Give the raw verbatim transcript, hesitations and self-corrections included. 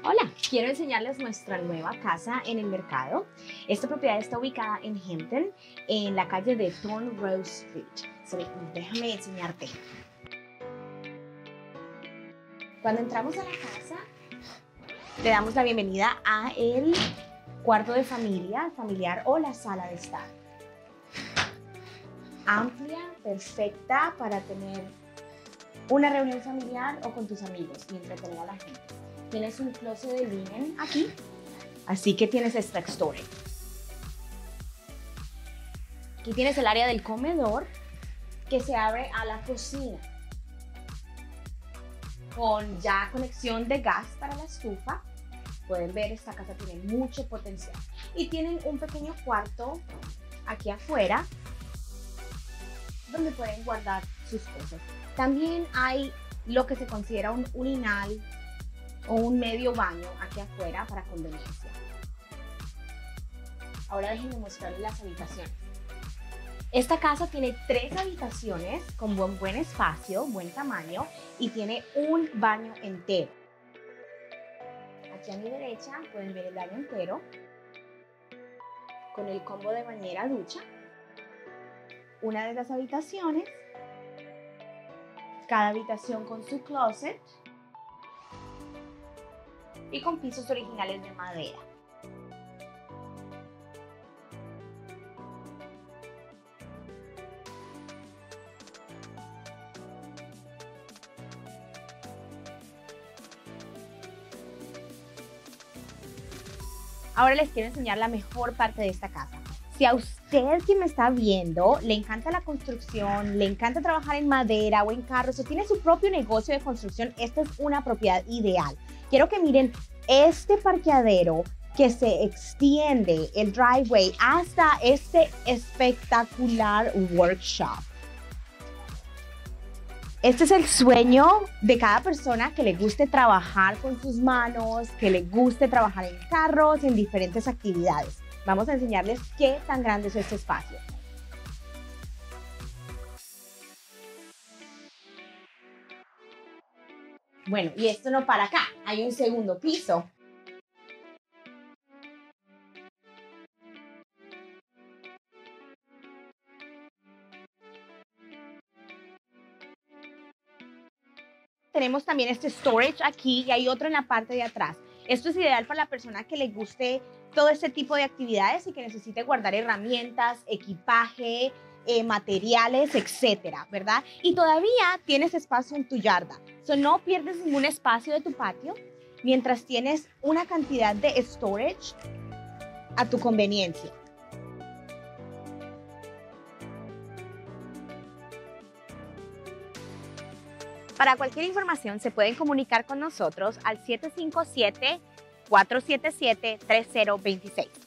Hola, quiero enseñarles nuestra nueva casa en el mercado. Esta propiedad está ubicada en Hampton, en la calle de Thorn Rose Street. So, déjame enseñarte. Cuando entramos a la casa, le damos la bienvenida a el cuarto de familia, familiar o la sala de estar. Amplia, perfecta para tener una reunión familiar o con tus amigos y entretener a la gente. Tienes un closet de linen aquí, así que tienes extra storage. Aquí tienes el área del comedor que se abre a la cocina, con ya conexión de gas para la estufa. Pueden ver, esta casa tiene mucho potencial. Y tienen un pequeño cuarto aquí afuera donde pueden guardar sus cosas. También hay lo que se considera un urinal o un medio baño aquí afuera para conveniencia. Ahora déjenme mostrarles las habitaciones. Esta casa tiene tres habitaciones con buen, buen espacio, buen tamaño y tiene un baño entero. Aquí a mi derecha pueden ver el baño entero con el combo de bañera ducha. Una de las habitaciones, cada habitación con su closet y con pisos originales de madera. Ahora les quiero enseñar la mejor parte de esta casa. Si a usted que me está viendo le encanta la construcción, le encanta trabajar en madera o en carros o tiene su propio negocio de construcción, esta es una propiedad ideal. Quiero que miren este parqueadero que se extiende el driveway hasta este espectacular workshop. Este es el sueño de cada persona que le guste trabajar con sus manos, que le guste trabajar en carros, en diferentes actividades. Vamos a enseñarles qué tan grande es este espacio. Bueno, y esto no para acá, hay un segundo piso. Tenemos también este storage aquí y hay otro en la parte de atrás. Esto es ideal para la persona que le guste todo este tipo de actividades y que necesite guardar herramientas, equipaje, eh, materiales, etcétera, ¿verdad? Y todavía tienes espacio en tu yarda. So, no pierdes ningún espacio de tu patio mientras tienes una cantidad de storage a tu conveniencia. Para cualquier información se pueden comunicar con nosotros al siete cinco siete, cuatro siete siete, tres cero dos seis.